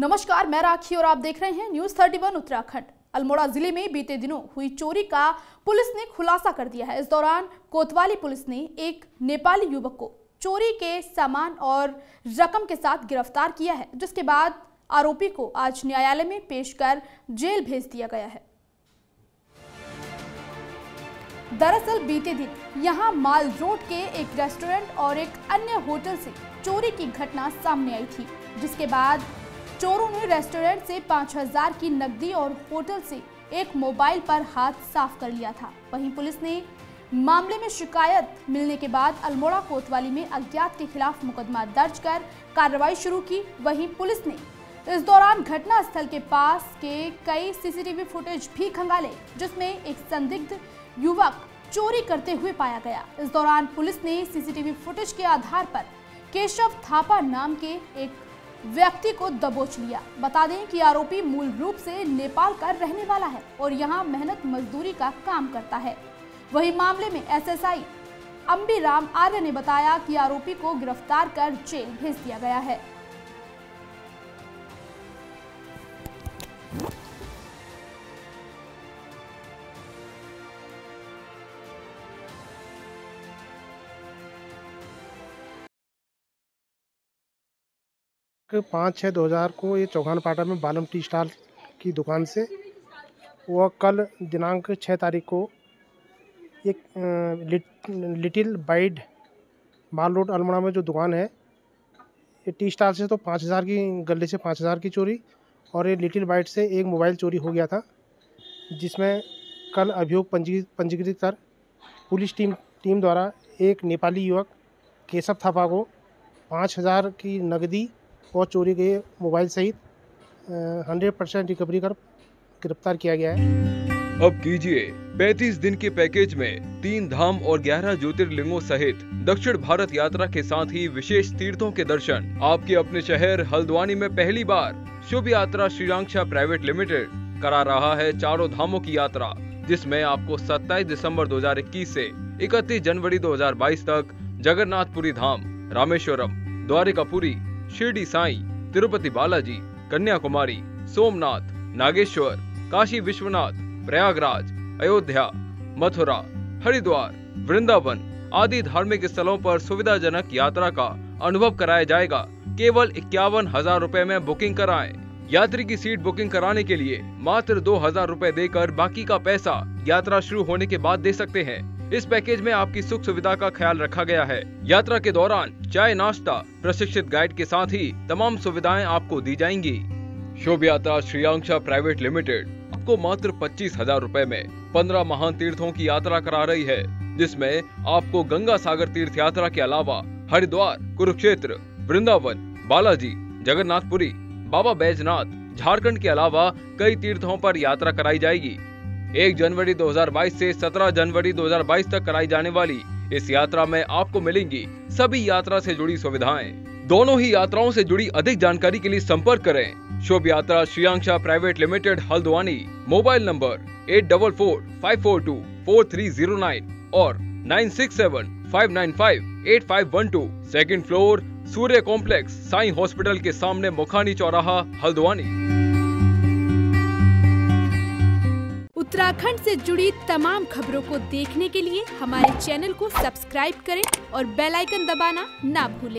नमस्कार, मैं राखी और आप देख रहे हैं न्यूज 31 उत्तराखंड। अल्मोड़ा जिले में बीते दिनों हुई चोरी का पुलिस ने खुलासा कर दिया है। इस दौरान कोतवाली पुलिस ने एक नेपाली युवक को चोरी के सामान और रकम के साथ गिरफ्तार किया है, जिसके बाद आरोपी को आज न्यायालय में पेश कर जेल भेज दिया गया है। दरअसल बीते दिन यहां माल रोड के एक रेस्टोरेंट और एक अन्य होटल से चोरी की घटना सामने आई थी, जिसके बाद चोरों ने रेस्टोरेंट से 5000 की नकदी और होटल से एक मोबाइल पर हाथ साफ कर लिया था। वहीं पुलिस ने मामले में शिकायत मिलने के बाद अल्मोड़ा कोतवाली में अज्ञात के खिलाफ मुकदमा दर्ज कर कार्रवाई शुरू की। वहीं पुलिस ने इस दौरान घटना स्थल के पास के कई सीसीटीवी फुटेज भी खंगाले, जिसमें एक संदिग्ध युवक चोरी करते हुए पाया गया। इस दौरान पुलिस ने सीसीटीवी फुटेज के आधार पर केशव थापा नाम के एक व्यक्ति को दबोच लिया। बता दें कि आरोपी मूल रूप से नेपाल का रहने वाला है और यहां मेहनत मजदूरी का काम करता है। वहीं मामले में एसएसआई अंबीराम आर्य ने बताया कि आरोपी को गिरफ्तार कर जेल भेज दिया गया है। कि 5/6/2000 को ये चौहान पाटा में बालम टी स्टाल की दुकान से वह कल दिनांक 6 तारीख को एक little bite mall road Almora में जो दुकान है, ये टी स्टाल से तो 5000 की गले से 5000 की चोरी और ये लिटिल बाइट से एक मोबाइल चोरी हो गया था, जिसमें कल अभियोग पंजीकृत कर पुलिस टीम द्वारा एक नेपाली युवक केशव थापा को 5000 की नकदी और चोरी के मोबाइल सहित 100% रिकवरी कर गिरफ्तार किया गया है। अब कीजिए 35 दिन के पैकेज में 3 धाम और 11 ज्योतिर्लिंगों सहित दक्षिण भारत यात्रा के साथ ही विशेष तीर्थों के दर्शन। आपके अपने शहर हल्द्वानी में पहली बार शुभ यात्रा श्रीयांक्षा प्राइवेट लिमिटेड करा रहा है चारों धामों की यात्रा, जिसमें आपको 27 दिसंबर 2021 से 31 जनवरी 2022 तक जगन्नाथपुरी धाम, रामेश्वरम, द्वारिकापुरी, शिरडी साईं, तिरुपति बालाजी, कन्याकुमारी, सोमनाथ, नागेश्वर, काशी विश्वनाथ, प्रयागराज, अयोध्या, मथुरा, हरिद्वार, वृंदावन आदि धार्मिक स्थलों पर सुविधाजनक यात्रा का अनुभव कराया जाएगा। केवल 51,000 रुपए में बुकिंग कराएं। यात्री की सीट बुकिंग कराने के लिए मात्र 2,000 रुपए देकर बाकी का पैसा यात्रा शुरू होने के बाद दे सकते हैं। इस पैकेज में आपकी सुख सुविधा का ख्याल रखा गया है। यात्रा के दौरान चाय नाश्ता प्रशिक्षित गाइड के साथ ही तमाम सुविधाएं आपको दी जाएंगी। शुभ यात्रा श्रीयांक्षा प्राइवेट लिमिटेड आपको मात्र 25,000 रुपए में 15 महान तीर्थों की यात्रा करा रही है, जिसमें आपको गंगा सागर तीर्थ यात्रा के अलावा हरिद्वार, कुरुक्षेत्र, वृंदावन, बालाजी, जगन्नाथपुरी, बाबा बैजनाथ, झारखंड के अलावा कई तीर्थों पर यात्रा कराई जाएगी। 1 जनवरी 2022 से 17 जनवरी 2022 तक कराई जाने वाली इस यात्रा में आपको मिलेंगी सभी यात्रा से जुड़ी सुविधाएं। दोनों ही यात्राओं से जुड़ी अधिक जानकारी के लिए संपर्क करें Shubh Yatra Shriyanksha private limited Haldwani. Mobile number 8445424309 और 9675958512। Second floor, Surya complex, Sai hospital के सामने, मुखानी चौराहा, हल्द्वानी। उत्तराखंड से जुड़ी तमाम खबरों को देखने के लिए हमारे चैनल को सब्सक्राइब करें और बेल आइकन दबाना ना भूलें।